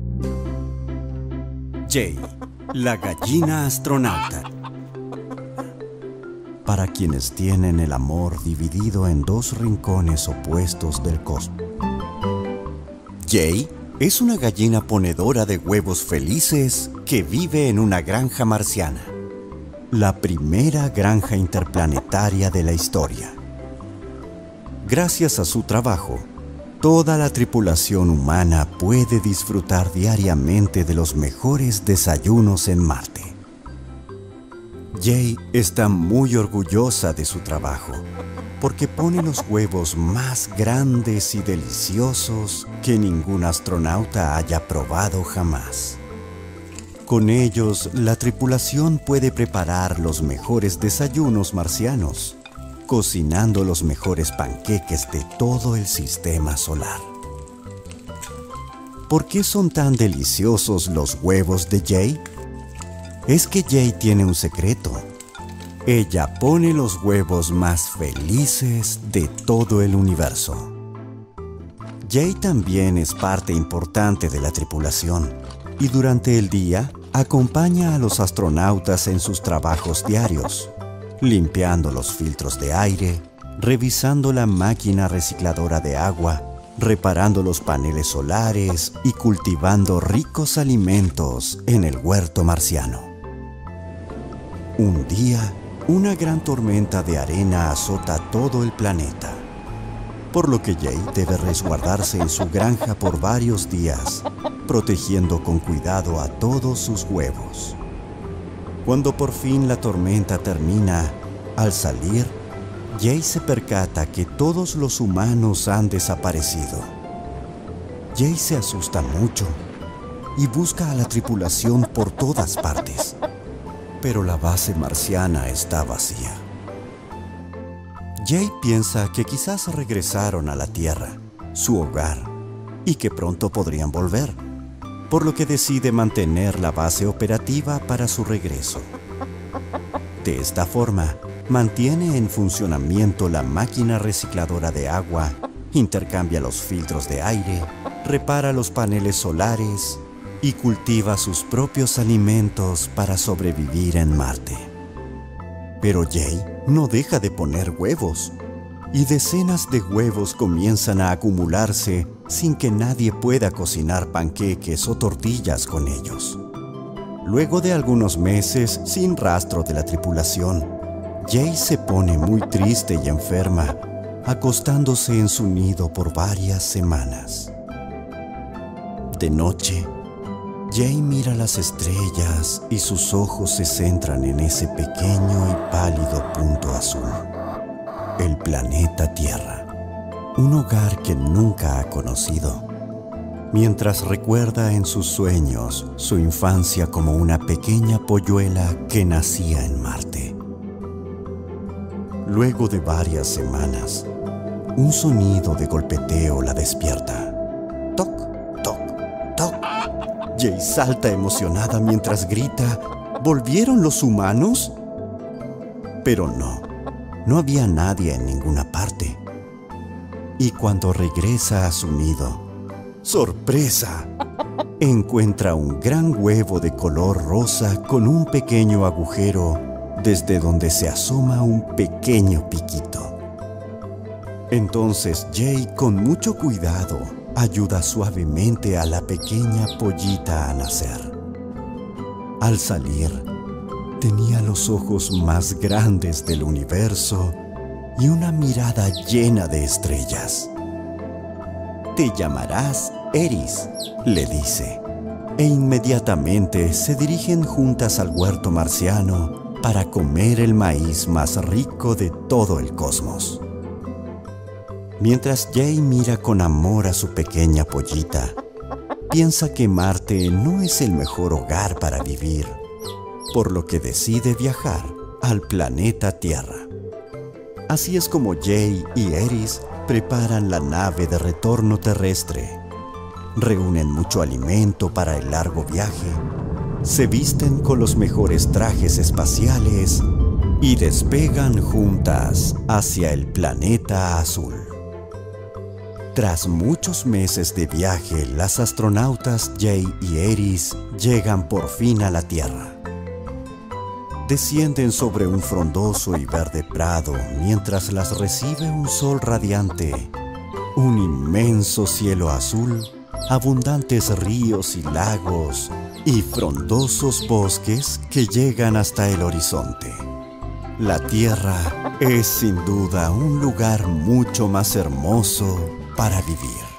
Jay, la gallina astronauta. Para quienes tienen el amor dividido en dos rincones opuestos del cosmos. Jay es una gallina ponedora de huevos felices que vive en una granja marciana, la primera granja interplanetaria de la historia. Gracias a su trabajo, toda la tripulación humana puede disfrutar diariamente de los mejores desayunos en Marte. Jay está muy orgullosa de su trabajo, porque pone los huevos más grandes y deliciosos que ningún astronauta haya probado jamás. Con ellos, la tripulación puede preparar los mejores desayunos marcianos, cocinando los mejores panqueques de todo el sistema solar. ¿Por qué son tan deliciosos los huevos de Jay? Es que Jay tiene un secreto. Ella pone los huevos más felices de todo el universo. Jay también es parte importante de la tripulación y durante el día acompaña a los astronautas en sus trabajos diarios, limpiando los filtros de aire, revisando la máquina recicladora de agua, reparando los paneles solares y cultivando ricos alimentos en el huerto marciano. Un día, una gran tormenta de arena azota todo el planeta, por lo que Jay debe resguardarse en su granja por varios días, protegiendo con cuidado a todos sus huevos. Cuando por fin la tormenta termina, al salir, Jay se percata que todos los humanos han desaparecido. Jay se asusta mucho y busca a la tripulación por todas partes. Pero la base marciana está vacía. Jay piensa que quizás regresaron a la Tierra, su hogar, y que pronto podrían volver, por lo que decide mantener la base operativa para su regreso. De esta forma, mantiene en funcionamiento la máquina recicladora de agua, intercambia los filtros de aire, repara los paneles solares y cultiva sus propios alimentos para sobrevivir en Marte. Pero Jay no deja de poner huevos, y decenas de huevos comienzan a acumularse sin que nadie pueda cocinar panqueques o tortillas con ellos. Luego de algunos meses sin rastro de la tripulación, Jay se pone muy triste y enferma, acostándose en su nido por varias semanas. De noche, Jay mira las estrellas y sus ojos se centran en ese pequeño y pálido punto azul, el planeta Tierra, un hogar que nunca ha conocido, mientras recuerda en sus sueños su infancia como una pequeña polluela que nacía en Marte. Luego de varias semanas, un sonido de golpeteo la despierta. ¡Toc, toc, toc! Jay salta emocionada mientras grita, ¿volvieron los humanos? Pero no había nadie en ninguna parte. Y cuando regresa a su nido, ¡sorpresa! Encuentra un gran huevo de color rosa con un pequeño agujero desde donde se asoma un pequeño piquito. Entonces Jay, con mucho cuidado, ayuda suavemente a la pequeña pollita a nacer. Al salir, tenía los ojos más grandes del universo y una mirada llena de estrellas. «Te llamarás Eris», le dice, e inmediatamente se dirigen juntas al huerto marciano para comer el maíz más rico de todo el cosmos. Mientras Jay mira con amor a su pequeña pollita, piensa que Marte no es el mejor hogar para vivir, por lo que decide viajar al planeta Tierra. Así es como Jay y Eris preparan la nave de retorno terrestre, reúnen mucho alimento para el largo viaje, se visten con los mejores trajes espaciales y despegan juntas hacia el planeta azul. Tras muchos meses de viaje, las astronautas Jay y Eris llegan por fin a la Tierra. Descienden sobre un frondoso y verde prado mientras las recibe un sol radiante, un inmenso cielo azul, abundantes ríos y lagos y frondosos bosques que llegan hasta el horizonte. La Tierra es sin duda un lugar mucho más hermoso para vivir.